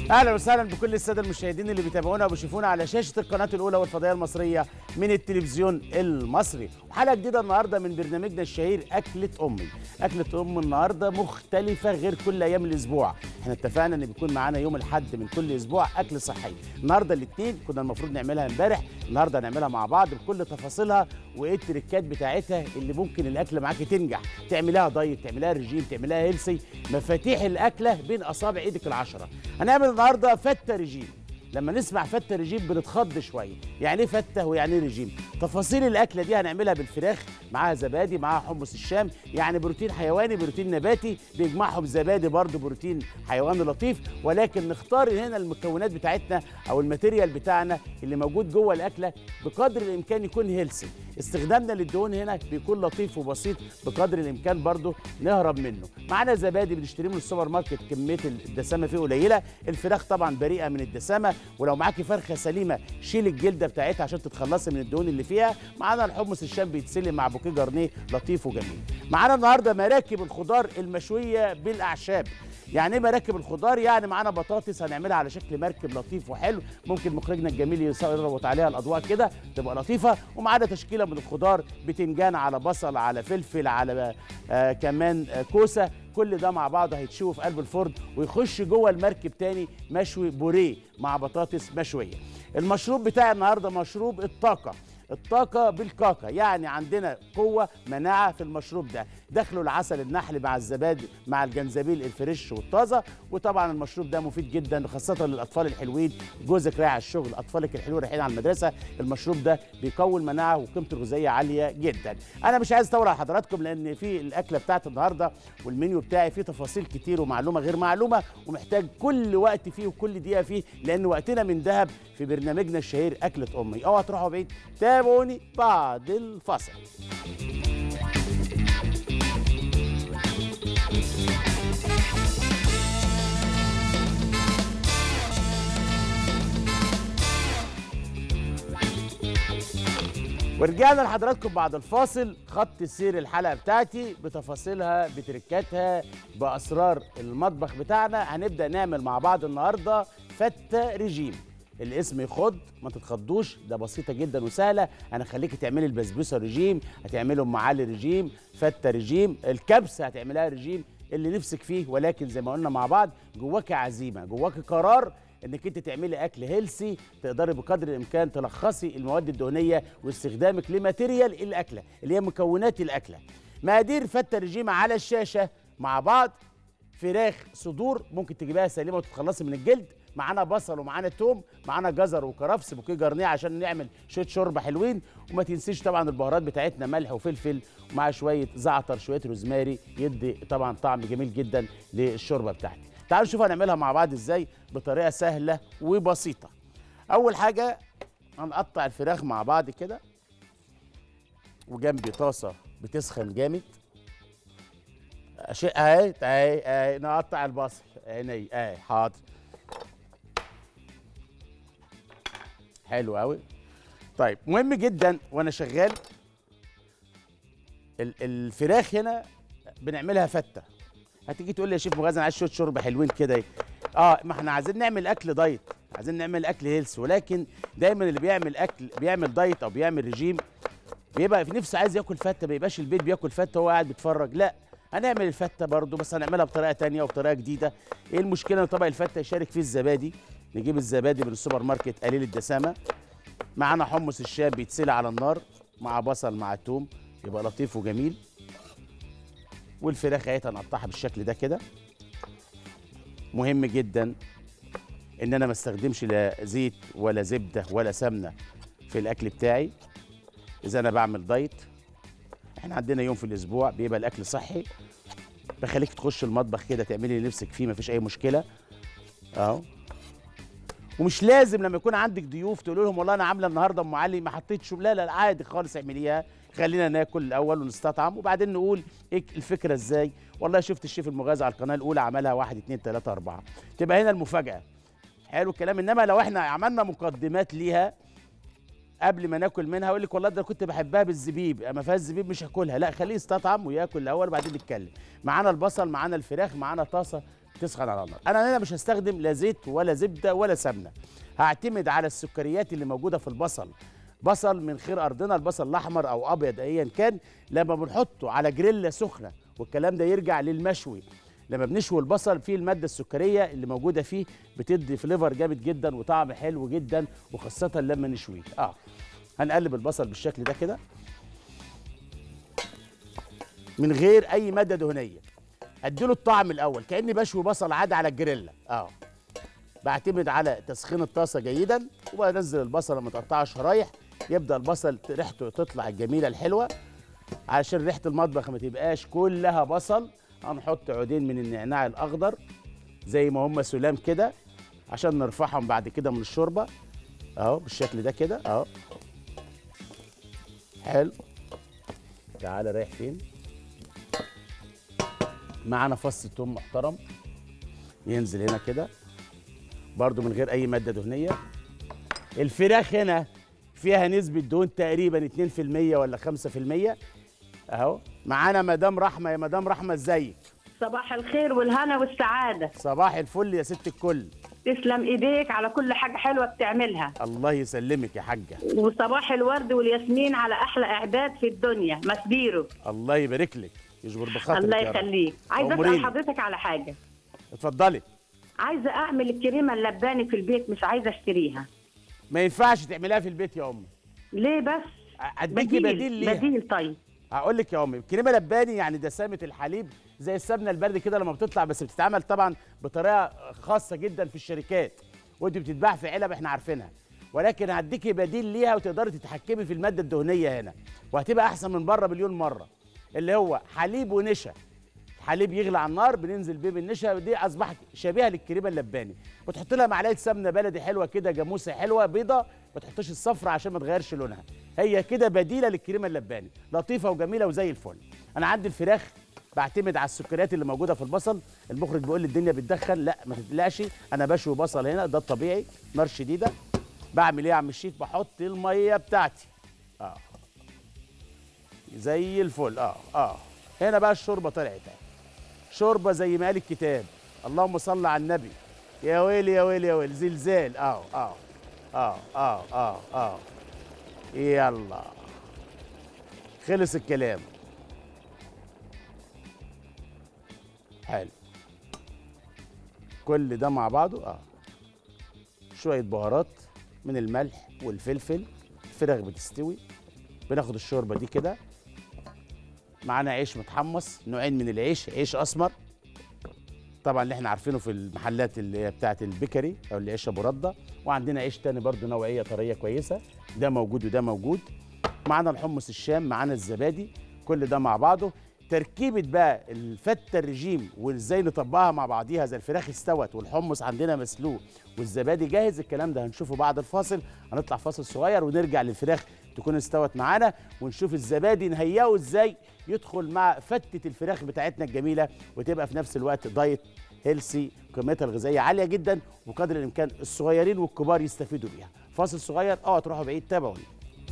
اهلا وسهلا بكل الساده المشاهدين اللي بيتابعونا وبيشوفونا على شاشه القناه الاولى والفضائيه المصريه من التلفزيون المصري. وحلقه جديده النهارده من برنامجنا الشهير اكله امي. اكله ام النهارده مختلفه غير كل ايام الاسبوع. احنا اتفقنا ان بيكون معانا يوم الاحد من كل اسبوع اكل صحي. النهارده الاثنين كنا المفروض نعملها امبارح، النهارده هنعملها مع بعض بكل تفاصيلها وايه التريكات بتاعتها اللي ممكن الاكله معاكي تنجح. تعملها دايت، تعملها رجيم، تعملها هيلسي، مفاتيح الاكله بين اصابع ايدك العشره. هنعمل النهارده فته رجيم. لما نسمع فته رجيم بنتخض شويه، يعني ايه فته ويعني ايه رجيم؟ تفاصيل الاكله دي هنعملها بالفراخ، معاها زبادي، معاها حمص الشام، يعني بروتين حيواني بروتين نباتي بيجمعهم زبادي برضه بروتين حيواني لطيف، ولكن نختار هنا المكونات بتاعتنا او الماتيريال بتاعنا اللي موجود جوه الاكله بقدر الامكان يكون هيلسي. استخدامنا للدهون هنا بيكون لطيف وبسيط بقدر الامكان برضه نهرب منه. معانا زبادي بنشتريه من السوبر ماركت، كميه الدسامه فيه قليله، الفراخ طبعا بريئه من الدسامه، ولو معاكي فرخه سليمه شيل الجلده بتاعتها عشان تتخلصي من الدهون اللي فيها. معانا الحمص الشام بيتسلق مع بوكيه جرنيه لطيف وجميل. معانا النهارده مراكب الخضار المشويه بالاعشاب. يعني ايه مراكب الخضار؟ يعني معانا بطاطس هنعملها على شكل مركب لطيف وحلو، ممكن مخرجنا الجميل يربط عليها الاضواء كده تبقى لطيفه. ومعانا تشكيله من الخضار، بتنجان على بصل على فلفل على كمان كوسه، كل ده مع بعض هيتشوي في قلب الفرن ويخش جوه المركب تاني مشوي بوريه مع بطاطس مشويه. المشروب بتاعي النهارده مشروب الطاقة بالكاكا، يعني عندنا قوة مناعة في المشروب ده. دخلوا العسل النحل مع الزبادي مع الجنزبيل الفريش والطازة. وطبعا المشروب ده مفيد جدا خاصة للأطفال الحلوين، جوزك رايح على الشغل، أطفالك الحلوين رايحين على المدرسة، المشروب ده بيقوي المناعة وقيمته الغذائية عالية جدا. أنا مش عايز أطول على حضراتكم لأن في الأكلة بتاعت النهاردة والمنيو بتاعي فيه تفاصيل كتير ومعلومة غير معلومة، ومحتاج كل وقت فيه وكل دقيقة فيه لأن وقتنا من ذهب في برنامجنا الشهير أكلة أمي. اوعوا تروحوا بعيد، تابعوني بعد الفصل. ورجعنا لحضراتكم بعد الفاصل. خط سير الحلقه بتاعتي بتفاصيلها بتركاتها باسرار المطبخ بتاعنا. هنبدا نعمل مع بعض النهارده فته رجيم. الاسم يخض، ما تتخضوش، ده بسيطه جدا وسهله. انا خليكي تعملي البسبوسه رجيم، هتعملي ام علي رجيم، فته رجيم، الكبسه هتعمليها رجيم، اللي نفسك فيه. ولكن زي ما قلنا مع بعض جواكي عزيمه، جواكي قرار انك انت تعملي اكل هيلسي تقدري بقدر الامكان تلخصي المواد الدهنيه واستخدامك لماتيريال الاكله اللي هي مكونات الاكله. مقادير فته رجيم على الشاشه مع بعض. فراخ صدور ممكن تجيبيها سليمه وتتخلصي من الجلد، معانا بصل ومعانا توم، معانا جزر وكرفس بوكيه جرنيه عشان نعمل شويه شوربه حلوين. وما تنسيش طبعا البهارات بتاعتنا، ملح وفلفل ومع شويه زعتر شويه روزماري، يدي طبعا طعم جميل جدا للشوربه بتاعتي. تعالوا نشوف هنعملها مع بعض ازاي بطريقه سهله وبسيطه. اول حاجه هنقطع الفراخ مع بعض كده، وجنبي طاسه بتسخن جامد. اهي نقطع البصل عيني اهي. حاضر، حلو قوي. طيب مهم جدا وانا شغال الفراخ هنا بنعملها فته. هتيجي تقول لي يا شيف مغازي انا عايز شويه شوربه حلوين كده. ما احنا عايزين نعمل اكل دايت، عايزين نعمل اكل هيلث، ولكن دايما اللي بيعمل اكل بيعمل دايت او بيعمل رجيم بيبقى في نفسه عايز ياكل فته، ما يبقاش البيت بياكل فته وهو قاعد بيتفرج. لا، هنعمل الفته برضو بس هنعملها بطريقه تانية وبطريقه جديده. ايه المشكله ان طبق الفته يشارك فيه الزبادي؟ نجيب الزبادي من السوبر ماركت قليل الدسامه. معانا حمص الشام بيتسلق على النار مع بصل مع توم، يبقى لطيف وجميل. والفراخ اهي هنقطعها بالشكل ده كده. مهم جدا ان انا ما استخدمش لا زيت ولا زبده ولا سمنه في الاكل بتاعي اذا انا بعمل دايت. احنا عندنا يوم في الاسبوع بيبقى الاكل صحي، بخليك تخش المطبخ كده تعملي اللي نفسك فيه، مفيش اي مشكله اهو. ومش لازم لما يكون عندك ضيوف تقول لهم والله انا عامله النهارده ام علي ما حطيتش. لا عادي خالص، اعمليها. خلينا ناكل الاول ونستطعم وبعدين نقول ايه الفكره ازاي. والله شفت الشيف المغازي على القناه الاولى عملها 1 2 3 4، تبقى هنا المفاجاه. حلو الكلام. انما لو احنا عملنا مقدمات ليها قبل ما ناكل منها يقول لك والله ده كنت بحبها بالزبيب، اما فيها الزبيب مش هاكلها. لا، خليه يستطعم وياكل الاول وبعدين نتكلم. معانا البصل، معانا الفراخ، معانا طاسه تسخن على النار. انا هنا مش هستخدم لا زيت ولا زبده ولا سمنه، هعتمد على السكريات اللي موجوده في البصل. بصل من خير ارضنا، البصل الاحمر او ابيض ايا كان، لما بنحطه على جريلا سخنه، والكلام ده يرجع للمشوي. لما بنشوي البصل فيه الماده السكريه اللي موجوده فيه بتدي فليفر جامد جدا وطعم حلو جدا، وخاصه لما نشويه. هنقلب البصل بالشكل ده كده من غير اي ماده دهنيه. اديله الطعم الاول كاني بشوي بصل عادي على الجريلا. بعتمد على تسخين الطاسه جيدا، وبنزل البصل المتقطعه شرايح. يبدا البصل ريحته تطلع الجميله الحلوه، عشان ريحه المطبخ ما تبقاش كلها بصل. هنحط عودين من النعناع الاخضر زي ما هم سلام كده، عشان نرفعهم بعد كده من الشوربه بالشكل ده كده حلو. تعالى رايح فين؟ معانا فص ثوم محترم ينزل هنا كده برضو من غير اي ماده دهنيه. الفراخ هنا فيها نسبه دهون تقريبا 2% ولا 5%. معانا مدام رحمه. يا مدام رحمه ازيك؟ صباح الخير والهنا والسعاده. صباح الفل يا ست الكل. تسلم ايديك على كل حاجه حلوه بتعملها. الله يسلمك يا حاجه. وصباح الورد والياسمين على احلى اعداد في الدنيا مسبيرو. الله يبارك لك، يجبر بخاطرك. الله يخليك. عايزه اسال حضرتك على حاجه. اتفضلي. عايزه اعمل الكريمه اللباني في البيت، مش عايزه اشتريها. ما ينفعش تعمليها في البيت يا امي. ليه بس؟ اديكي بديل ليها. بديل. طيب هقول لك يا امي، الكريمه لباني يعني دسامه الحليب زي السمنه البلدي كده لما بتطلع، بس بتتعمل طبعا بطريقه خاصه جدا في الشركات، ودي بتتباع في علب احنا عارفينها. ولكن هديكي بديل ليها وتقدري تتحكمي في الماده الدهنيه هنا، وهتبقى احسن من بره مليون مره. اللي هو حليب ونشا. الحليب يغلي على النار، بننزل بيه بالنشا، دي اصبحت شبيهه للكريمه اللباني. بتحط لها معلقه سمنه بلدي حلوه كده، جاموسه حلوه بيضه، ما تحطش الصفرة عشان ما تغيرش لونها. هي كده بديله للكريمه اللباني، لطيفه وجميله وزي الفل. انا عندي الفراخ بعتمد على السكريات اللي موجوده في البصل. المخرج بيقول لي الدنيا بتدخن، لا ما تقلقش، انا بشوي بصل هنا، ده الطبيعي، نار شديده. بعمل ايه يا عم الشيف؟ بحط الميه بتاعتي زي الفل. هنا بقى الشوربه طلعت، شوربه زي ما قال الكتاب. اللهم صل على النبي. يا ويلي يا ويلي يا ويلي، زلزال. يلا خلص الكلام. حلو. كل ده مع بعضه. شويه بهارات من الملح والفلفل. الفراخ بتستوي، بناخد الشوربه دي كده. معانا عيش متحمص، نوعين من العيش، عيش اسمر طبعا اللي احنا عارفينه في المحلات اللي هي بتاعه البيكري او اللي عيش ابو رده، وعندنا عيش تاني برضو نوعيه طريه كويسه، ده موجود وده موجود. معانا الحمص الشام، معانا الزبادي، كل ده مع بعضه. تركيبه بقى الفته الرجيم وازاي نطبقها مع بعضيها، زي الفراخ استوت والحمص عندنا مسلوق والزبادي جاهز، الكلام ده هنشوفه بعد الفاصل. هنطلع فاصل صغير ونرجع للفراخ تكون استوت معانا، ونشوف الزبادي نهيئه ازاي يدخل مع فتة الفراخ بتاعتنا الجميلة، وتبقى في نفس الوقت دايت هيلسي، قيمتها الغذائية عالية جدا، وقدر الإمكان الصغيرين والكبار يستفيدوا بيها. فاصل صغير، تروحوا بعيد، تابعوني.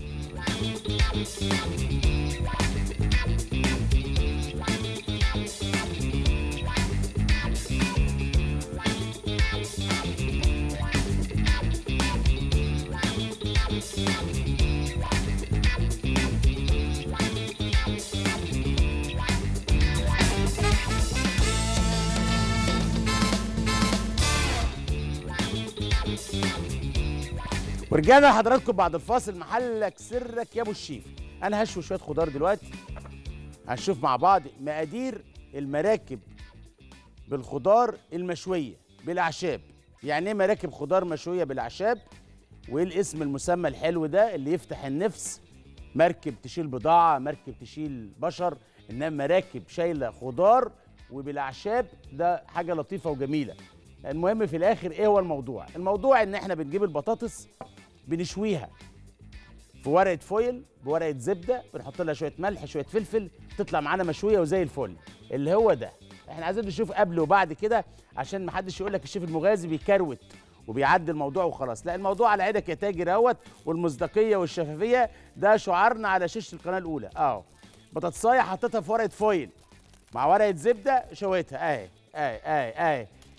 ورجعنا لحضراتكم بعد الفاصل. محلك سرك يا ابو الشيف. انا هشوي شويه خضار دلوقتي، هنشوف مع بعض مقادير المراكب بالخضار المشويه بالاعشاب. يعني ايه مراكب خضار مشويه بالاعشاب؟ وايه الاسم المسمى الحلو ده اللي يفتح النفس؟ مركب تشيل بضاعه، مركب تشيل بشر، انما مراكب شايله خضار وبالاعشاب، ده حاجه لطيفه وجميله. المهم في الاخر ايه هو الموضوع؟ الموضوع ان احنا بنجيب البطاطس بنشويها في ورقه فويل بورقه زبده، بنحط لها شويه ملح شويه فلفل، تطلع معانا مشويه وزي الفل. اللي هو ده احنا عايزين نشوف قبل وبعد كده، عشان ما حدش يقول لك الشيف المغازي بيكروت وبيعدي الموضوع وخلاص. لا، الموضوع على عينك يا تاجر اهوت، والمصداقيه والشفافيه ده شعارنا على شاشه القناه الاولى. بطاطسايه حطيتها في ورقه فويل مع ورقه زبده، شويتها اهي اهي اهي اهي،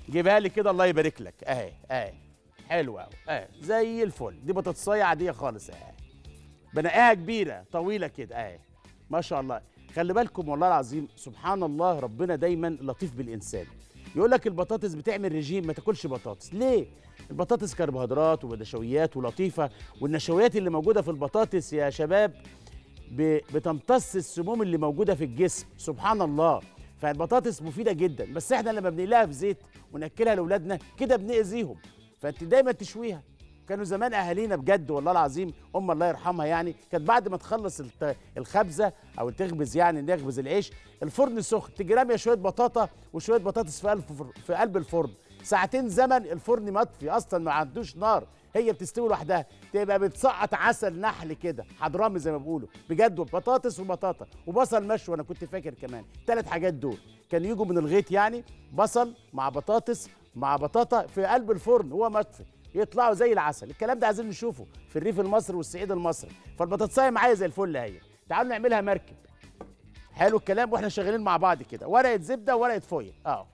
جيبها لي كده الله يبارك لك اهي اهي. حلوه قوي اهي زي الفل. دي بطاطسايه عاديه خالص اهي. بنقاها كبيره طويله كده اهي. ما شاء الله. خلي بالكم والله العظيم سبحان الله ربنا دايما لطيف بالانسان. يقول لك البطاطس بتعمل رجيم، ما تاكلش بطاطس. ليه؟ البطاطس كربوهيدرات ونشويات ولطيفه، والنشويات اللي موجوده في البطاطس يا شباب بتمتص السموم اللي موجوده في الجسم سبحان الله. فالبطاطس مفيده جدا، بس احنا لما بنقليها في زيت وناكلها لاولادنا كده بنأذيهم. فانت دايما تشويها. كانوا زمان اهالينا بجد والله العظيم الله يرحمها يعني كانت بعد ما تخلص الخبزه او تخبز يعني نخبز العيش الفرن سخن تيجي راميه شويه بطاطا وشويه بطاطس في قلب الفرن ساعتين زمن الفرن مطفي اصلا ما عندوش نار هي بتستوي لوحدها تبقى بتسقط عسل نحل كده حضرامي زي ما بيقولوا بجد بطاطس وبطاطا وبصل مشوي. انا كنت فاكر كمان 3 حاجات دول كانوا يجوا من الغيط يعني بصل مع بطاطس مع بطاطا في قلب الفرن هو مطفي يطلعوا زي العسل. الكلام ده عايزين نشوفه في الريف المصري والصعيد المصري. فالبطاطسايه معايا زي الفل اهي. تعالوا نعملها مركب. حلو الكلام واحنا شغالين مع بعض كده. ورقه زبده وورقه فويل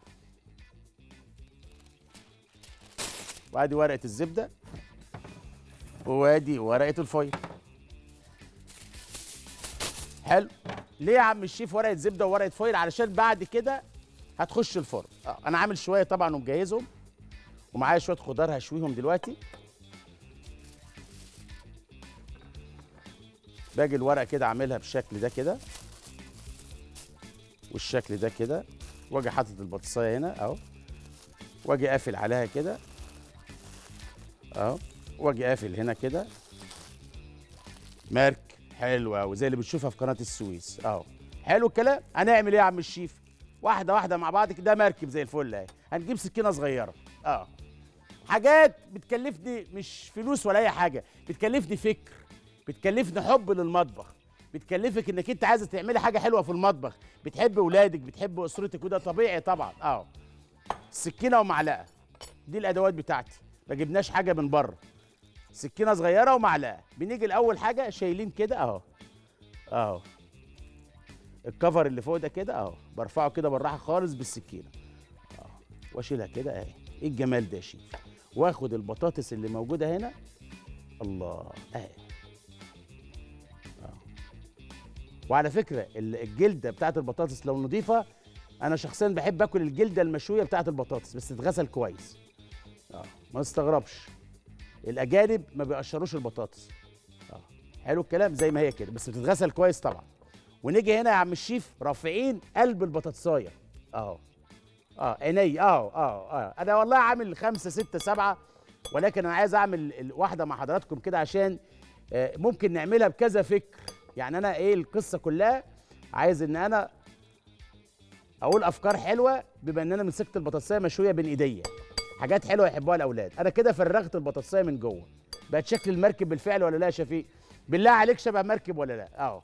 وادي ورقه الزبده وادي ورقه الفويل. حلو. ليه يا عم الشيف ورقه زبده وورقه فويل؟ علشان بعد كده هتخش الفرن. انا عامل شويه طبعا ومجهزهم ومعايا شويه خضار هشويهم دلوقتي. باجي الورقه كده اعملها بالشكل ده كده والشكل ده كده واجي حاطط البطاطسايه هنا اهو واجي قافل عليها كده اهو واجي قافل هنا كده مارك حلوه وزي اللي بتشوفها في قناه السويس اهو. حلو الكلام. هنعمل ايه يا عم الشيف؟ واحده واحده مع بعض كده مركب زي الفل اهي. هنجيب سكينه صغيره حاجات بتكلفني مش فلوس ولا اي حاجه بتكلفني فكر بتكلفني حب للمطبخ بتكلفك انك انت عايزه تعملي حاجه حلوه في المطبخ بتحب اولادك بتحب اسرتك وده طبيعي طبعا سكينه ومعلقه دي الادوات بتاعتي ما جبناش حاجه من بره. سكينه صغيره ومعلقه. بنيجي الاول حاجه شايلين كده اهو الكفر اللي فوق ده كده برفعه كده بالراحه خالص بالسكينه واشيلها كده اهي. ايه الجمال ده يا شيف؟ واخد البطاطس اللي موجوده هنا الله اهي وعلى فكره الجلده بتاعت البطاطس لو نضيفه انا شخصيا بحب اكل الجلده المشويه بتاعت البطاطس بس تتغسل كويس ما تستغربش الاجانب ما بيقشروش البطاطس حلو الكلام زي ما هي كده بس بتتغسل كويس طبعا. ونيجي هنا يا عم الشيف رافعين قلب البطاطسايه عيني انا والله عامل 5 6 7 ولكن انا عايز اعمل واحده مع حضراتكم كده عشان ممكن نعملها بكذا فكر. يعني انا ايه القصه كلها عايز ان انا اقول افكار حلوه بما ان انا مسكت البطاطسايه مشويه بين ايديا حاجات حلوه يحبوها الاولاد. انا كده فرغت البطاطسايه من جوه بقت شكل المركب بالفعل ولا لا يا شفيق؟ بالله عليك شبه مركب ولا لا؟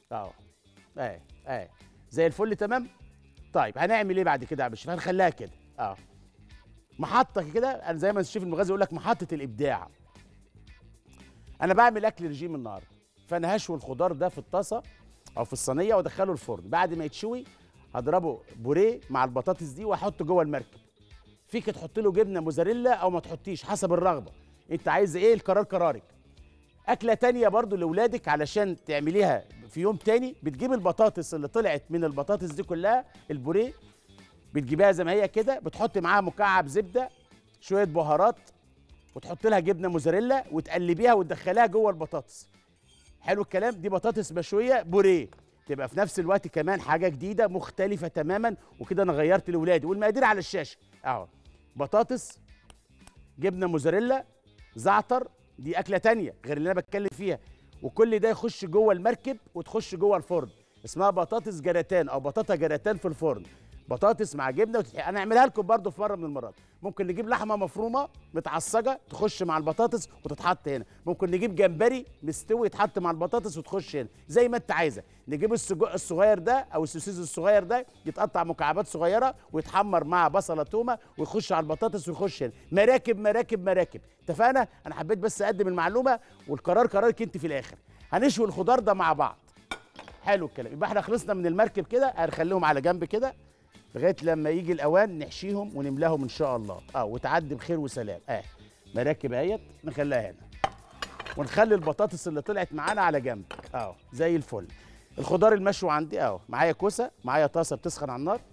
اهي زي الفل تمام. طيب هنعمل ايه بعد كده يا باشا؟ هنخليها كده محطه كده. انا زي ما الشيف المغازي يقول لك محطه الابداع. انا بعمل اكل رجيم النهارده فانا هشوي الخضار ده في الطاسه او في الصينيه وادخله الفرن. بعد ما يتشوي هضربه بوريه مع البطاطس دي واحطه جوه المركب. فيك تحط له جبنه موزاريلا او ما تحطيش حسب الرغبه انت عايز ايه. القرار قرارك. اكله تانية برضو لاولادك علشان تعمليها في يوم تاني بتجيب البطاطس اللي طلعت من البطاطس دي كلها البوريه بتجيبها زي ما هي كده بتحط معاها مكعب زبده شويه بهارات وتحط لها جبنه موزاريلا وتقلبيها وتدخليها جوه البطاطس. حلو الكلام. دي بطاطس مشويه بوريه تبقى في نفس الوقت كمان حاجه جديده مختلفه تماما وكده انا غيرت لاولادي. والمقادير على الشاشه بطاطس جبنه موزاريلا زعتر. دي اكله تانية غير اللي انا بتكلم فيها وكل ده يخش جوه المركب وتخش جوه الفرن. اسمها بطاطس جراتان او بطاطا جراتان في الفرن. بطاطس مع جبنه انا اعملها لكم برضو في مره من المرات. ممكن نجيب لحمه مفرومه متعصجه تخش مع البطاطس وتتحط هنا. ممكن نجيب جمبري مستوي يتحط مع البطاطس وتخش هنا زي ما انت عايزه. نجيب السجق الصغير ده او السوسيس الصغير ده يتقطع مكعبات صغيره ويتحمر مع بصله تومه ويخش على البطاطس ويخش هنا. مراكب مراكب مراكب. اتفقنا؟ انا حبيت بس اقدم المعلومه والقرار قرارك انت في الاخر. هنشوي الخضار ده مع بعض. حلو الكلام. يبقى احنا خلصنا من المركب كده. هنخليهم على جنب كده لغايه لما يجي الاوان نحشيهم ونملاهم ان شاء الله وتعدي بخير وسلام. مراكب اهيت نخليها هنا، ونخلي البطاطس اللي طلعت معانا على جنب زي الفل. الخضار المشوي عندي معايا كوسه، معايا طاسه بتسخن على النار.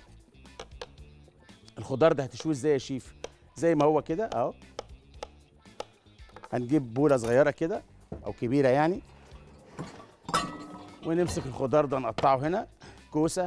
الخضار ده هتشويه ازاي يا شيف؟ زي ما هو كده هنجيب بوله صغيره كده او كبيره يعني، ونمسك الخضار ده نقطعه هنا. كوسه،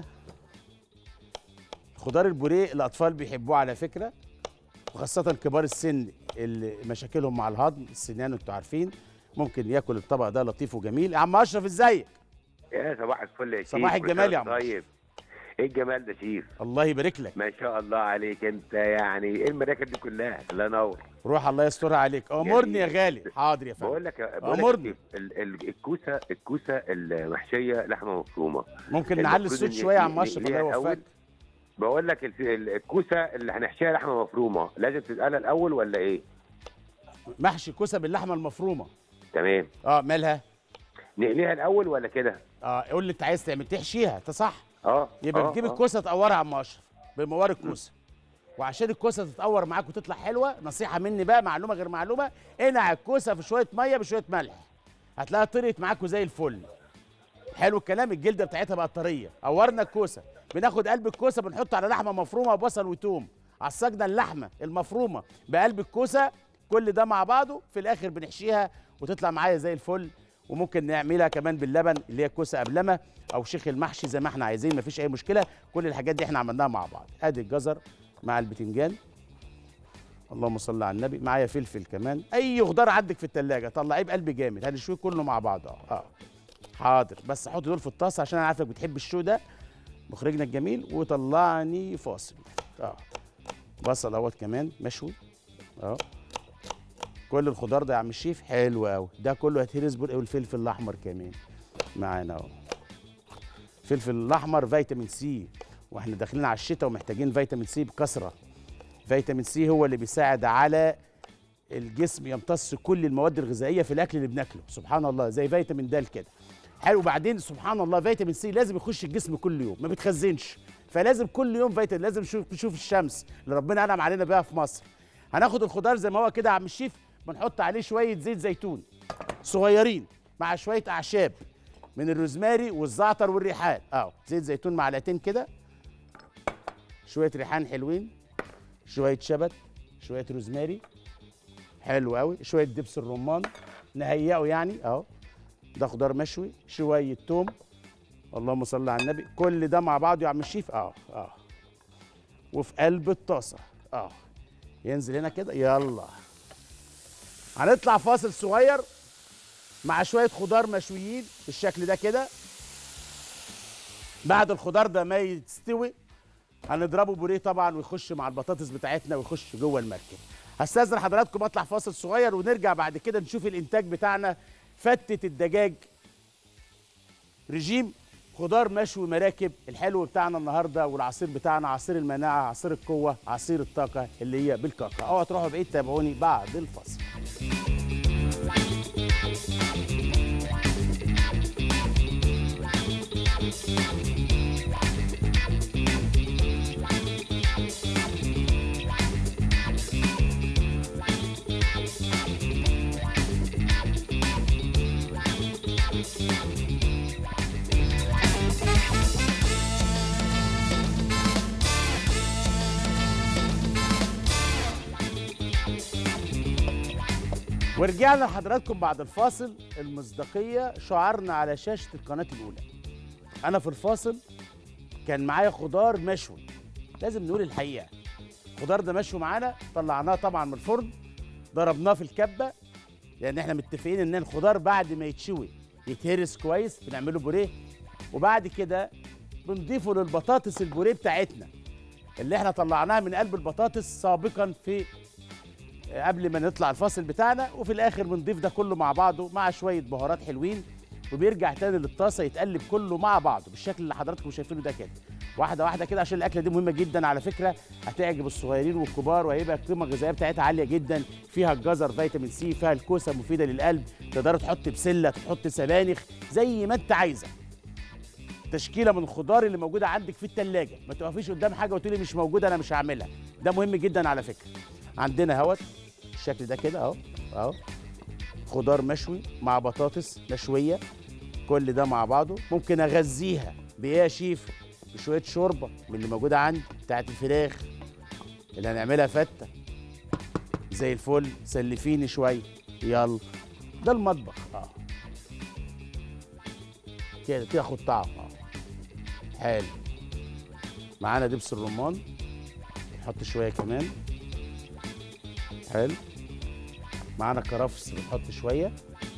خضار البوريه الاطفال بيحبوه على فكره، وخاصه كبار السن اللي مشاكلهم مع الهضم السنان، انتوا عارفين ممكن ياكل الطبق ده لطيف وجميل. يا عم اشرف ازيك؟ يا صباح الفل يا شيف. صباح الجمال يا عم. طيب ايه الجمال ده شيف؟ الله يبارك لك. ما شاء الله عليك انت، يعني ايه المراكب دي كلها؟ الله ينور. روح الله يسترها عليك. امرني يا غالي. حاضر يا فندم. بقول لك امرني. الكوسه المحشيه لحمه مفرومه، ممكن نعلي الصوت شويه يا عم اشرف الله يوفقك. بقول لك الكوسه اللي هنحشيها لحمه مفرومه لازم تتقلى الاول ولا ايه؟ محشي كوسه باللحمه المفرومه. تمام. مالها؟ نقليها الاول ولا كده؟ قول لي انت عايز تعمل تحشيها انت صح؟ يبقى بتجيب الكوسه تقورها يا عم اشرف بموار الكوسه. وعشان الكوسه تتقور معاك وتطلع حلوه، نصيحه مني بقى، معلومه غير معلومه، انقع الكوسه في شويه ميه بشويه ملح، هتلاقيها طريت معاكوا زي الفل. حلو الكلام. الجلده بتاعتها بقت طريه. قورنا الكوسه، بناخد قلب الكوسه بنحطه على لحمه مفرومه وبصل وتوم، عصجنا اللحمه المفرومه بقلب الكوسه، كل ده مع بعضه في الاخر بنحشيها وتطلع معايا زي الفل. وممكن نعملها كمان باللبن اللي هي الكوسه قبلمه او شيخ المحشي زي ما احنا عايزين، مفيش اي مشكله. كل الحاجات دي احنا عملناها مع بعض. ادي الجزر مع البتنجان، اللهم صل على النبي. معايا فلفل كمان، اي خضار عندك في التلاجة طلعيه بقلب جامد، هنشويه كله مع بعض. حاضر، بس حط دول في الطاسه عشان انا عارفك بتحب الشو ده مخرجنا الجميل. وطلعني فاصل. بصل اهوت كمان مشوي. كل الخضار ده يا عم الشيف حلو قوي. ده كله هيتهرس برق، والفلفل الاحمر كمان معانا الفلفل الاحمر فيتامين سي، واحنا داخلين على الشتاء ومحتاجين فيتامين سي بكثره. فيتامين سي هو اللي بيساعد على الجسم يمتص كل المواد الغذائيه في الاكل اللي بناكله، سبحان الله، زي فيتامين د كده. حلو. وبعدين سبحان الله فيتامين سي لازم يخش الجسم كل يوم، ما بيتخزنش، فلازم كل يوم فيتامين. لازم نشوف الشمس اللي ربنا انعم علينا بيها في مصر. هناخد الخضار زي ما هو كده يا عم الشيف، بنحط عليه شويه زيت زيتون صغيرين مع شويه اعشاب من الروزماري والزعتر والريحان. زيت زيتون معلقتين كده، شويه ريحان حلوين، شويه شبت، شويه روزماري حلو قوي، شويه دبس الرمان نهيئه يعني. ده خضار مشوي، شويه توم، اللهم صل على النبي. كل ده مع بعضه يا عم الشيف. وفي قلب الطاسه ينزل هنا كده. يلا هنطلع فاصل صغير مع شويه خضار مشويين بالشكل ده كده. بعد الخضار ده ما يستوي هنضربه بوريه طبعا، ويخش مع البطاطس بتاعتنا ويخش جوه المركب. هستاذن حضراتكم اطلع فاصل صغير ونرجع بعد كده نشوف الانتاج بتاعنا. فتة الدجاج رجيم، خضار مشوي مراكب، الحلو بتاعنا النهارده، والعصير بتاعنا عصير المناعه، عصير القوه، عصير الطاقه اللي هي بالكاكا. اوعوا تروحوا بعيد، تابعوني بعد الفاصل. ورجعنا لحضراتكم بعد الفاصل. المصداقية شعارنا على شاشة القناة الأولى. أنا في الفاصل كان معايا خضار مشوي، لازم نقول الحقيقة. الخضار ده مشوي معانا، طلعناه طبعا من الفرن، ضربناه في الكبة، لأن احنا متفقين إن الخضار بعد ما يتشوي يتهرس كويس، بنعمله بوريه، وبعد كده بنضيفه للبطاطس البوريه بتاعتنا اللي احنا طلعناها من قلب البطاطس سابقا في قبل ما نطلع الفاصل بتاعنا. وفي الاخر بنضيف ده كله مع بعضه مع شويه بهارات حلوين، وبيرجع تاني للطاسه يتقلب كله مع بعضه بالشكل اللي حضراتكم شايفينه ده كده، واحده واحده كده، عشان الاكله دي مهمه جدا على فكره، هتعجب الصغيرين والكبار، وهيبقى القيمه الغذائيه بتاعتها عاليه جدا. فيها الجزر فيتامين سي، فيها الكوسه مفيده للقلب، تقدر تحط بسله، تحط سبانخ زي ما انت عايزه. تشكيله من الخضار اللي موجوده عندك في الثلاجه. ما تقفيش قدام حاجه وتقولي مش موجوده انا مش هعملها. ده مهم جدا على فكره. عندنا اهوت الشكل ده كده اهو اهو، خضار مشوي مع بطاطس مشويه، كل ده مع بعضه. ممكن اغذيها بايه يا شيف؟ بشويه شوربه من اللي موجوده عندي بتاعت الفراخ اللي هنعملها فته زي الفل. سلفيني شويه يلا. ده المطبخ كده تاخد طعم حلو. معانا دبس الرمان، نحط شويه كمان حلو. معانا كرفس بنحط شويه،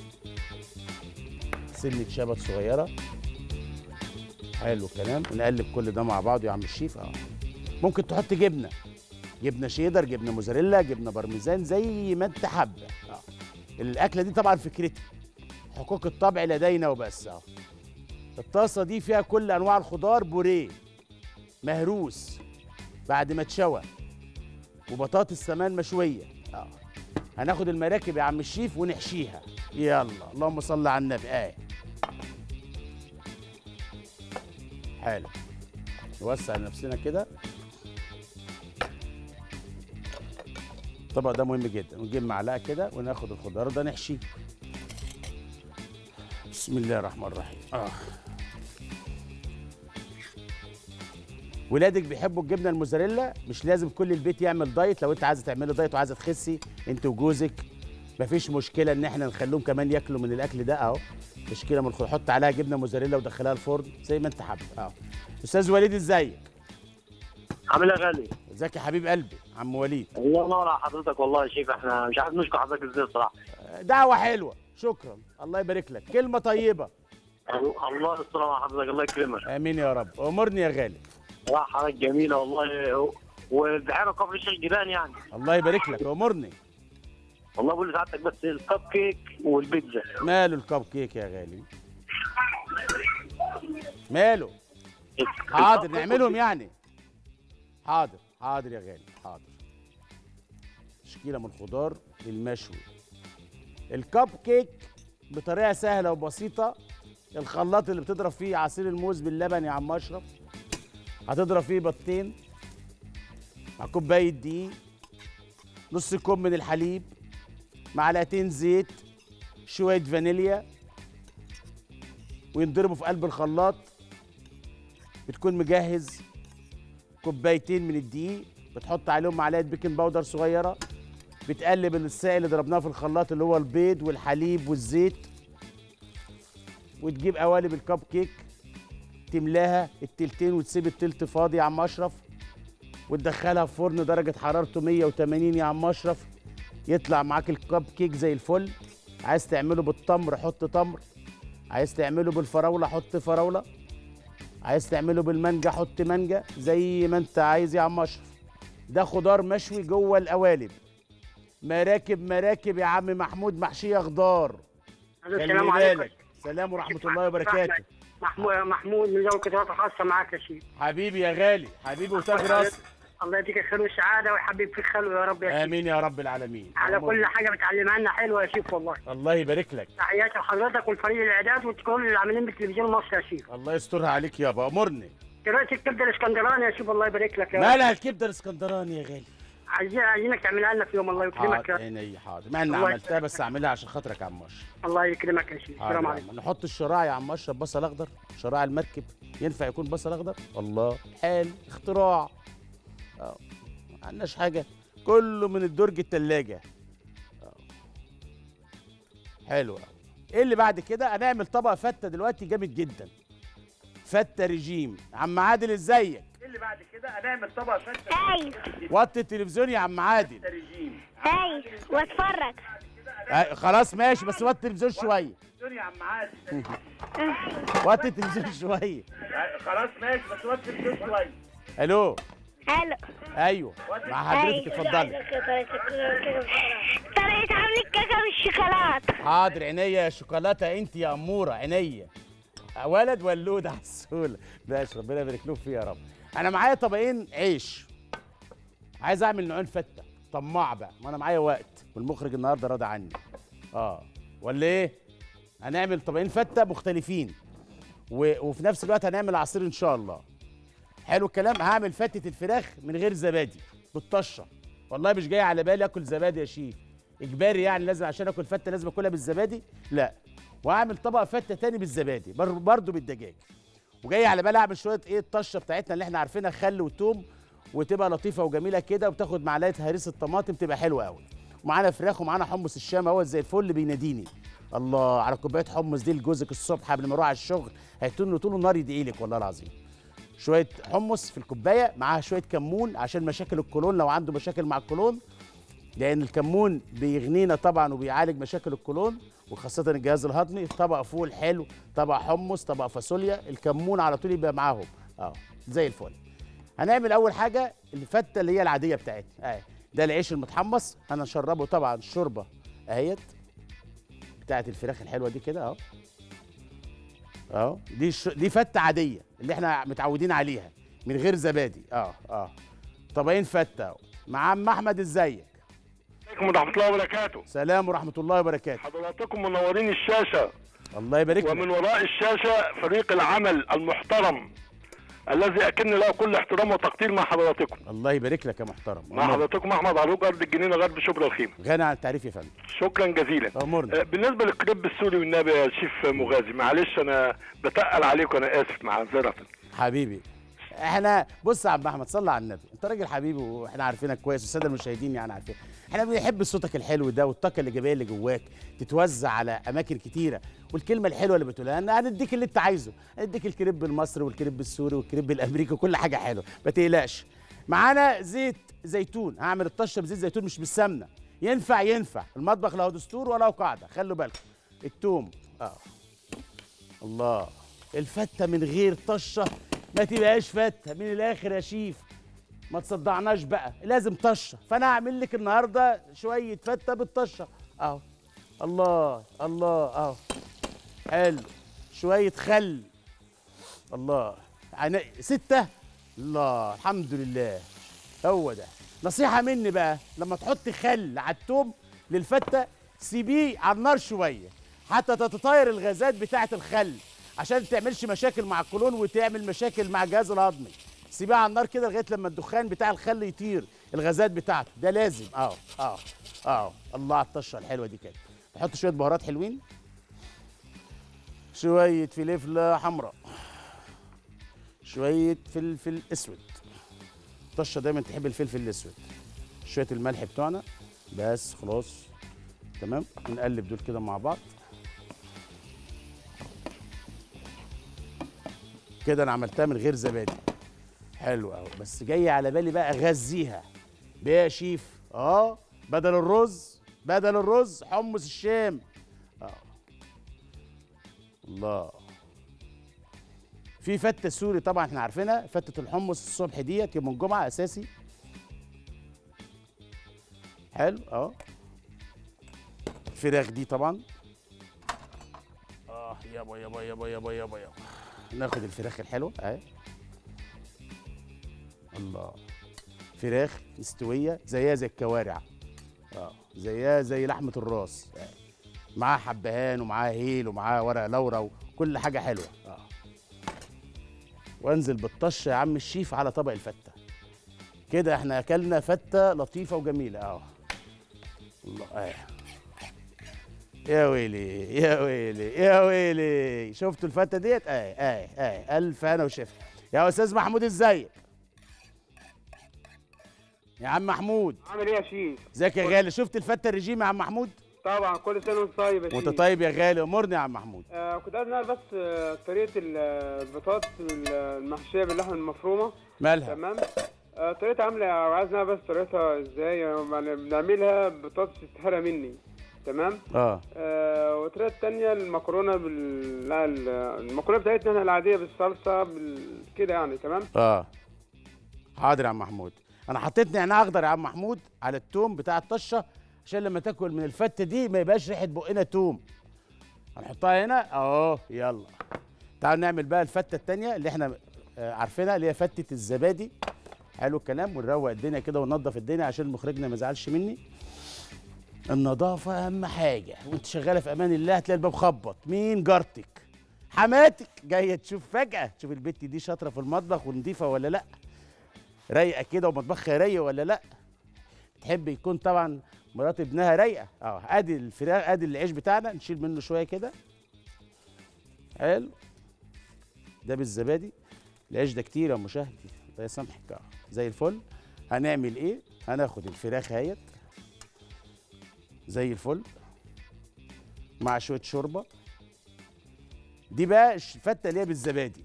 سنه شبت صغيره حلو الكلام. ونقلب كل ده مع بعضه يا عم الشيف. ممكن تحط جبنه، جبنه شيدر، جبنه موزاريلا، جبنه بارميزان، زي ما انت حابه. الاكله دي طبعا فكرتي، حقوق الطبع لدينا وبس. الطاسه دي فيها كل انواع الخضار، بوريه مهروس بعد ما اتشوى، وبطاطس كمان مشويه. هناخد المراكب يا عم الشيف ونحشيها. يلا اللهم صل على النبي. حلو. نوسع لنفسنا كده. الطبق ده مهم جدا. ونجيب معلقه كده وناخد الخضار ده نحشيه. بسم الله الرحمن الرحيم. ولادك بيحبوا الجبنه الموزاريلا. مش لازم كل البيت يعمل دايت. لو انت عايزه تعملي دايت وعايزه تخسي انت وجوزك، مفيش مشكله ان احنا نخليهم كمان ياكلوا من الاكل ده اهو. تشكيله من الخضار، حط عليها جبنه موزاريلا ودخلها الفرن زي ما انت حابب استاذ وليد ازيك؟ عامل ايه يا غالي؟ ازيك يا حبيب قلبي عم وليد؟ الله ينور على حضرتك. والله يا شيف احنا مش عارف نشكر حضرتك ازاي الصراحه. دعوه حلوه، شكرا، الله يبارك لك، كلمه طيبه. الله يستر على حضرتك، الله يكرمك. امين يا رب. امرني يا غالي. حضرتك جميله والله، والبحيره كفر الشيخ جيران يعني. الله يبارك لك، امرني. والله بقول لسعادتك بس الكب كيك والبيتزا. ماله الكب كيك يا غالي؟ ماله؟ حاضر نعملهم يعني. حاضر حاضر يا غالي حاضر. تشكيله من الخضار المشوي. الكب كيك بطريقه سهله وبسيطه. الخلاط اللي بتضرب فيه عصير الموز باللبن يا عم اشرف، هتضرب فيه بيضتين مع كوبايه دقيق، نص كوب من الحليب، معلقتين زيت، شويه فانيليا، وينضربوا في قلب الخلاط. بتكون مجهز كوبايتين من الدقيق، بتحط عليهم معلقه بيكنج باودر صغيره، بتقلب السائل اللي ضربناه في الخلاط اللي هو البيض والحليب والزيت، وتجيب قوالب الكب كيك تملاها التلتين وتسيب التلت فاضي يا عم اشرف، وتدخلها في فرن درجه حرارته 180 يا عم اشرف. يطلع معاك الكب كيك زي الفل. عايز تعمله بالتمر حط تمر، عايز تعمله بالفراوله حط فراوله، عايز تعمله بالمانجا حط مانجا، زي ما انت عايز يا عم اشرف. ده خضار مشوي جوه القوالب. مراكب مراكب يا عم محمود محشيه خضار. السلام عليكم. سلام ورحمه الله وبركاته. محمود من ذوي القدرات الخاصه معاك يا شيخ. حبيبي يا غالي، حبيبي وتاج راسي. الله يديك الخير والسعاده ويحبب فيك خلوه يا رب يا شيخ. امين يا رب العالمين. على كل حاجه بتعلمها لنا حلوه يا شيخ والله. الله يبارك لك. تحياتي لحضرتك والفريق الاعداد وكل اللي عاملين بالتلفزيون مصر يا شيخ. الله يسترها عليك يابا، امرني. قراءة الكبده الاسكندراني يا شيخ الله يبارك لك يا رب. مالها الكبده الاسكندراني يا غالي؟ عايزينك تعملها لنا في يوم الله يكرمك. عيني حاضر. ما انا عملتها بس اعملها عشان خاطرك يا عم اشرف. الله يكرمك يا شيخ. السلام عليكم. نحط الشراع يا عم اشرف بصل اخضر، شراع المركب ينفع يكون بصل اخضر؟ الله حلو، اختراع. ما عندناش حاجه، كله من الدرج التلاجة. حلو. ايه اللي بعد كده؟ هنعمل طبق فته دلوقتي جامد جدا، فته رجيم. عم عادل ازيك؟ ايه اللي بعد كده؟ هنعمل طبق فته. وطي التلفزيون يا عم عادل. واتفرج. خلاص ماشي، بس وطي التلفزيون شويه. يا عم عادل. وطي التلفزيون شويه. خلاص ماشي، بس وطي التلفزيون شويه. الو. ايوه مع حضرتك اتفضلي. طريقة عمل الكيكة بالشوكولاتة. حاضر عينيا يا شوكولاته انت يا اموره، عينيا. ولد ولود على السهوله. ماشي ربنا يبارك له فيه يا رب. انا معايا طبقين عيش، عايز اعمل نوعين فته. طماع بقى، ما انا معايا وقت والمخرج النهارده راضي عني. ولا ايه؟ هنعمل طبقين فته مختلفين. وفي نفس الوقت هنعمل عصير ان شاء الله. حلو الكلام. هعمل فتة الفراخ من غير زبادي بالطشه. والله مش جاي على بالي اكل زبادي يا شيف، اجباري يعني لازم عشان اكل فته لازم اكلها بالزبادي؟ لا. وهعمل طبق فته تاني بالزبادي برضه بالدجاج. وجاي على بالي اعمل شويه ايه الطشه بتاعتنا اللي احنا عارفينها، خل وتوم، وتبقى لطيفه وجميله كده، وبتاخد معلقه هريسه طماطم تبقى حلوه قوي. ومعانا فراخ ومعانا حمص الشام اهوت زي الفل بيناديني. الله على كوبايه حمص دي لجوزك الصبح قبل ما اروح على الشغل، هيتن طول النهار يدعي لك والله العظيم. شويه حمص في الكوبايه معاها شويه كمون عشان مشاكل القولون لو عنده مشاكل مع القولون، لان الكمون بيغنينا طبعا وبيعالج مشاكل القولون وخاصه الجهاز الهضمي. طبق فول حلو، طبق حمص، طبق فاصوليا، الكمون على طول يبقى معاهم زي الفل. هنعمل اول حاجه الفته اللي هي العاديه بتاعتنا ده العيش المتحمص. هنشربه طبعا الشوربه اهيت بتاعت الفراخ الحلوه دي كده دي فته عاديه اللي احنا متعودين عليها من غير زبادي. طبقين فته مع عم احمد. ازيك؟ عليكم ورحمة الله وبركاته. سلام ورحمة الله وبركاته. حضراتكم منورين الشاشة. الله يبارك لك. ومن وراء الشاشة فريق العمل المحترم الذي أكن له كل احترام وتقدير مع حضراتكم. الله يبارك لك يا محترم. مع حضراتكم أحمد عروق، أرض الجنينة، غرب شبرا الخيمة. غني عن التعريف يا فندم. شكرا جزيلا. أمورنا. بالنسبة للكريب السوري والنبي يا شيف مغازي، معلش أنا بتقل عليك وأنا آسف معذرة. حبيبي احنا بص يا عم احمد صلى على النبي، انت راجل حبيبي واحنا عارفينك كويس والساده المشاهدين يعني عارفين. احنا بنحب صوتك الحلو ده والطاقه الايجابيه اللي جواك تتوزع على اماكن كتيره، والكلمه الحلوه اللي بتقولها لنا هنديك اللي انت عايزه، هنديك الكريب المصري والكريب السوري والكريب الامريكي وكل حاجه حلوه، ما تقلقش. معانا زيت زيتون، هعمل الطشه بزيت زيتون مش بالسمنه. ينفع المطبخ له دستور وله قاعده، خلوا بالكم. التوم الله، الفته من غير طشه ما تبقاش فته من الاخر يا شيف، ما تصدعناش بقى، لازم طشه. فانا هعمل لك النهارده شويه فته بالطشه الله الله حلو. شويه خل الله 6 الله الحمد لله. هو ده نصيحه مني بقى، لما تحط خل على التوم للفته سيبيه على النار شويه حتى تتطاير الغازات بتاعه الخل عشان ما تعملش مشاكل مع القولون وتعمل مشاكل مع الجهاز الهضمي. سيبها على النار كده لغايه لما الدخان بتاع الخل يطير، الغازات بتاعته ده لازم. الله على الطشه الحلوه دي كده. نحط شويه بهارات حلوين، شويه فلفله حمراء، شويه فلفل اسود. الطشه دايما تحب الفلفل الاسود. شويه الملح بتوعنا بس خلاص تمام. ونقلب دول كده مع بعض كده. انا عملتها من غير زبادي حلو قوي، بس جاي على بالي بقى اغذيها بيه يا شيف. بدل الرز حمص الشام. الله. في فته سوري طبعا احنا عارفينها، فته الحمص الصبح ديت يوم الجمعه اساسي. حلو الفراخ دي طبعا يابا يابا يابا يابا يابا يابا. ناخد الفراخ الحلوه اهي. الله، فراخ مستويه زيها زي الكوارع زيها زي لحمه الراس، معاها حبهان ومعاها هيل ومعاها ورق لورا وكل حاجه حلوه وانزل بالطشه يا عم الشيف على طبق الفته كده. احنا اكلنا فته لطيفه وجميله الله يا ويلي يا ويلي يا ويلي. شفتوا الفته ديت؟ الف انا وشفا. يا استاذ محمود ازيك يا عم محمود؟ عامل ايه يا شيف؟ ازيك يا غالي؟ شفت الفته الرجيم يا عم محمود؟ طبعا، كل سنه وانت طيب يا شيف. وانت طيب يا غالي. امرني يا عم محمود. كنت عايز نعرف بس طريقه البطاطس المحشيه باللحمه المفرومه. مالها؟ تمام. طريقتها عامله، عايز نعرف بس طريقتها ازاي. يعني بنعملها بطاطس تتهرى مني. تمام. والطريقه الثانيه المكرونه لا المكرونه بتاعتنا احنا العاديه بالصلصه كده يعني. تمام. حاضر يا عم محمود. انا حطيت نعناع اخضر يا عم محمود على التوم بتاع الطشه عشان لما تاكل من الفته دي ما يبقاش ريحه بقنا توم. هنحطها هنا يلا. تعالوا نعمل بقى الفته الثانيه اللي احنا عارفينها اللي هي فته الزبادي. حلو الكلام. ونروق الدنيا كده وننضف الدنيا عشان مخرجنا ما يزعلش مني. النظافه اهم حاجه، وانت شغاله في امان الله هتلاقي الباب خبط. مين؟ جارتك. حماتك جايه تشوف فجاه، تشوف البت دي شاطره في المطبخ ونضيفه ولا لا، رايقه كده ومطبخها رايق ولا لا. تحب يكون طبعا مرات ابنها رايقه. ادي الفراخ، ادي العيش بتاعنا، نشيل منه شويه كده. حلو. ده بالزبادي. العيش ده كتير يا مشاهدي، الله يسامحك. زي الفل. هنعمل ايه؟ هناخد الفراخ اهيت زي الفل مع شويه شوربه. دي بقى الفته اللي هي بالزبادي.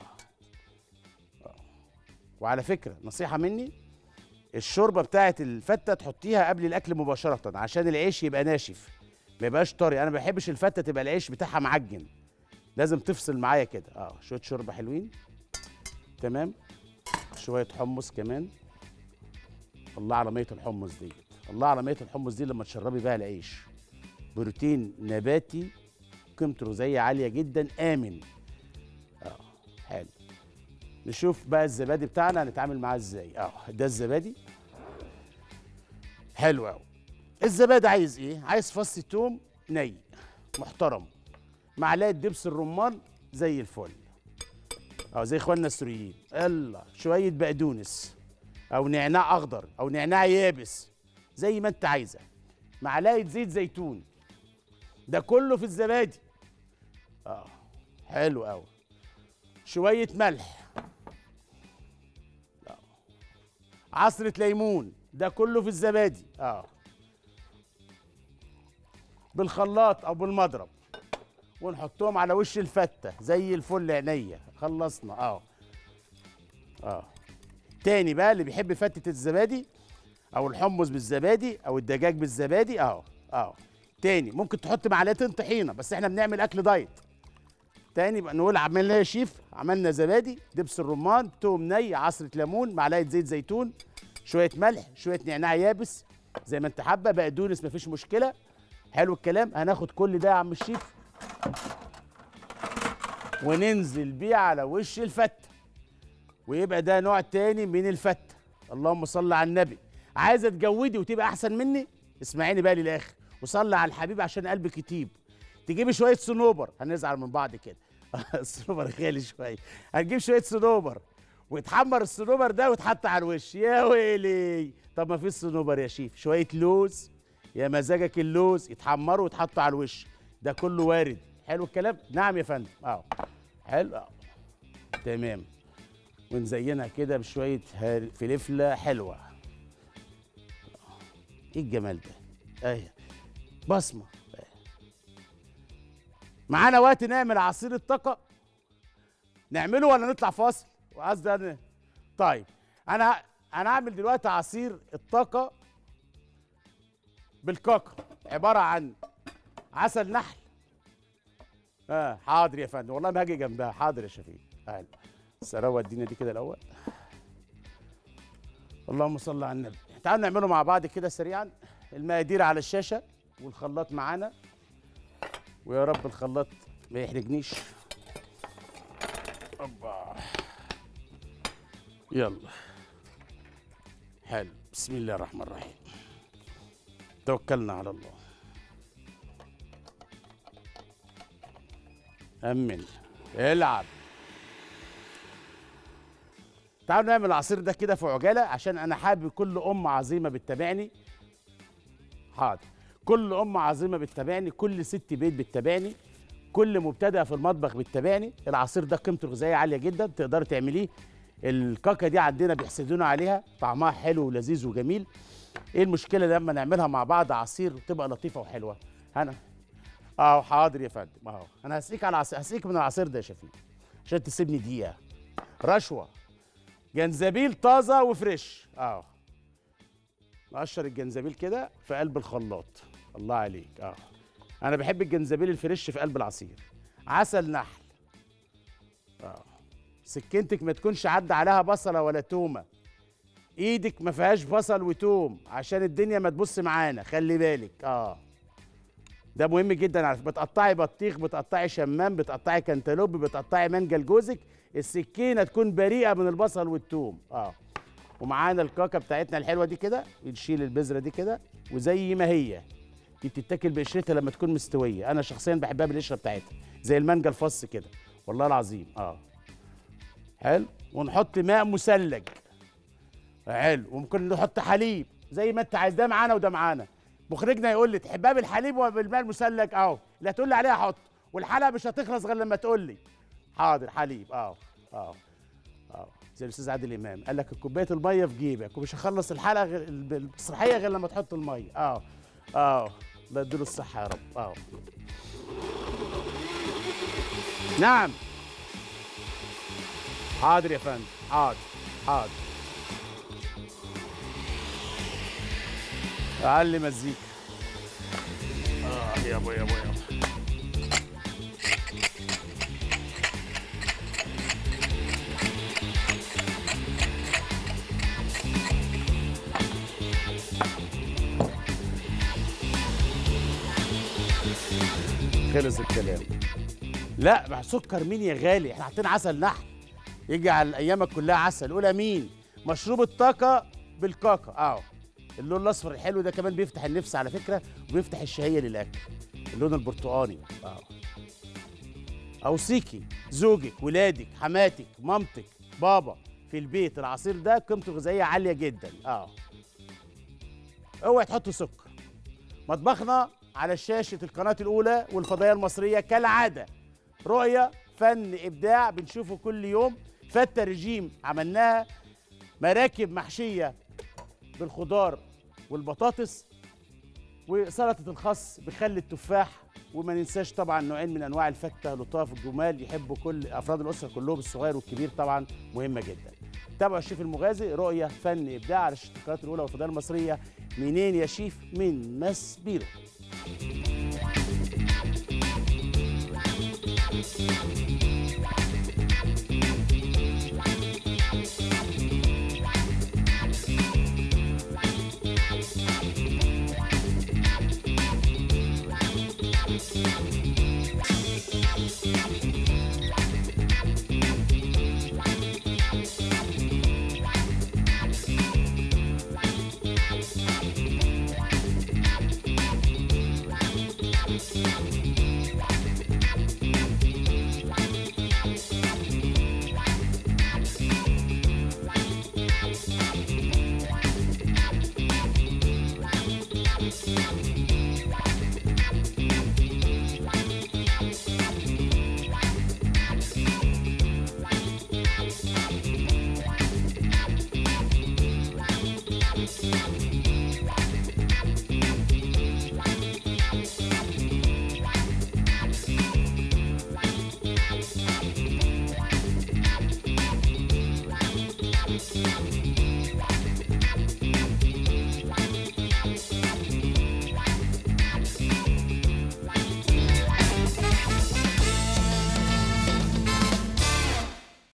وعلى فكره نصيحه مني، الشوربه بتاعت الفته تحطيها قبل الاكل مباشره عشان العيش يبقى ناشف ما يبقاش طري. انا ما بحبش الفته تبقى العيش بتاعها معجن، لازم تفصل معايا كده. شويه شوربه حلوين. تمام. شويه حمص كمان. الله على ميه الحمص دي، الله على ميه الحمص دي لما تشربي بيها العيش. بروتين نباتي قيمته الغذائيه عاليه جدا، امن. حلو. نشوف بقى الزبادي بتاعنا هنتعامل معاه ازاي. ده الزبادي. حلو قوي. الزبادي عايز ايه؟ عايز فص توم ني محترم، معلقه دبس الرمان زي الفل، زي اخواننا السوريين. يلا شويه بقدونس او نعناع اخضر او نعناع يابس زي ما انت عايزه، معلقه زيت زيتون، ده كله في الزبادي. حلو قوي. شويه ملح، عصره ليمون، ده كله في الزبادي. بالخلاط او بالمضرب ونحطهم على وش الفته زي الفل. عينيا خلصنا. تاني بقى اللي بيحب فتة الزبادي او الحمص بالزبادي او الدجاج بالزبادي. تاني ممكن تحط معلقتين طحينه، بس احنا بنعمل اكل دايت. تاني بقى نقول عملنا ايه يا شيف؟ عملنا زبادي، دبس الرمان، توم ني، عصره ليمون، معلقه زيت زيتون، شويه ملح، شويه نعناع يابس زي ما انت حابه، بقدونس مفيش مشكله. حلو الكلام. هناخد كل ده يا عم الشيف وننزل بيه على وش الفته، ويبقى ده نوع تاني من الفته. اللهم صل على النبي. عايزه تجودي وتبقى احسن مني؟ اسمعيني بقى للاخر وصلي على الحبيب عشان قلبك يطيب. تجيبي شويه صنوبر، هنزعل من بعض كده. الصنوبر غالي شويه. هنجيب شويه صنوبر ويتحمر الصنوبر ده ويتحط على الوش. يا ويلي. طب ما فيش صنوبر يا شيف، شويه لوز، يا مزاجك اللوز، يتحمروا ويتحطوا على الوش. ده كله وارد. حلو الكلام. نعم يا فندم. حلو. تمام. ونزينها كده بشويه فلفله حلوه. ايه الجمال ده؟ بصمه. معانا وقت نعمل عصير الطاقه؟ نعمله ولا نطلع فاصل؟ وقصدي طيب انا هعمل دلوقتي عصير الطاقه بالكاكا، عباره عن عسل نحل. حاضر يا فندم، والله ما هاجي جنبها. حاضر يا شفيق. بس اروق الدنيا دي كده الاول. اللهم صل على النبي. تعالوا نعمله مع بعض كده سريعا. المقادير على الشاشه والخلاط معانا، ويا رب الخلاط ما يحرجنيش. يلا. حلو. بسم الله الرحمن الرحيم. توكلنا على الله. أمن. العب. تعالوا نعمل العصير ده كده في عجاله عشان انا حابب كل ام عظيمه بتتابعني. حاضر. كل ام عظيمه بتتابعني، كل ست بيت بتتابعني، كل مبتدئه في المطبخ بتتابعني. العصير ده قيمته الغذائيه عاليه جدا، تقدري تعمليه. الكاكا دي عندنا بيحسدونا عليها، طعمها حلو ولذيذ وجميل. ايه المشكله لما نعملها مع بعض عصير وتبقى لطيفه وحلوه؟ حاضر يا فندم. انا هسقيك على هسقيك من العصير ده يا شفيق عشان تسيبني دقيقه. رشوه. جنزبيل طازه وفريش. نقشر الجنزبيل كده في قلب الخلاط. الله عليك. انا بحب الجنزبيل الفريش في قلب العصير. عسل نحل. سكينتك ما تكونش عدى عليها بصله ولا تومه. ايدك ما فيهاش بصل وتوم عشان الدنيا ما تبص معانا، خلي بالك. ده مهم جدا. على بتقطعي بطيخ، بتقطعي شمام، بتقطعي كنتالوب، بتقطعي مانجا لجوزك، السكينه تكون بريئه من البصل والثوم. ومعانا الكاكا بتاعتنا الحلوه دي كده، نشيل البذره دي كده وزي ما هي دي بتتاكل بقشرتها لما تكون مستويه، انا شخصيا بحبها بالقشره بتاعتها زي المانجا الفص كده، والله العظيم. حلو. ونحط ماء مثلج. حلو. وممكن نحط حليب زي ما انت عايز، ده معانا وده معانا. مخرجنا يقول لي تحبها بالحليب ولا بالماء المثلج؟ اللي هتقول لي عليها حط، والحلقه مش هتخلص غير لما تقول لي. حاضر حليب. زي الاستاذ عادل امام قال لك كوبايه الميه في جيبك، ومش هخلص الحلقه المسرحيه غير لما تحط الميه. الله يديله الصحه يا رب. نعم. حاضر يا فندم. حاضر. علي مزيكا. يا ابو خلص الكلام. لا مع سكر مين يا غالي؟ احنا حاطين عسل نحل يجعل ايامك كلها عسل. قول امين. مشروب الطاقه بالكاكا. اللون الاصفر الحلو ده كمان بيفتح النفس على فكره، وبيفتح الشهيه للاكل. اللون البرتقاني. اوصيكي زوجك، ولادك، حماتك، مامتك، بابا في البيت العصير ده قيمته الغذائيه عاليه جدا. اوعي تحطوا سكر. مطبخنا على شاشه القناه الاولى والفضائيه المصريه كالعاده. رؤيه، فن، ابداع بنشوفه كل يوم. فته رجيم عملناها، مراكب محشيه بالخضار والبطاطس، وسلطه الخس بخل التفاح. وما ننساش طبعا نوعين من انواع الفته لطاف الجمال يحبوا كل افراد الاسره كلهم، الصغير والكبير طبعا، مهمه جدا. تابعوا الشيف المغازي. رؤيه، فن، ابداع على شاشه القناه الاولى والفضائيه المصريه. منين يا شيف؟ من ماسبيرو.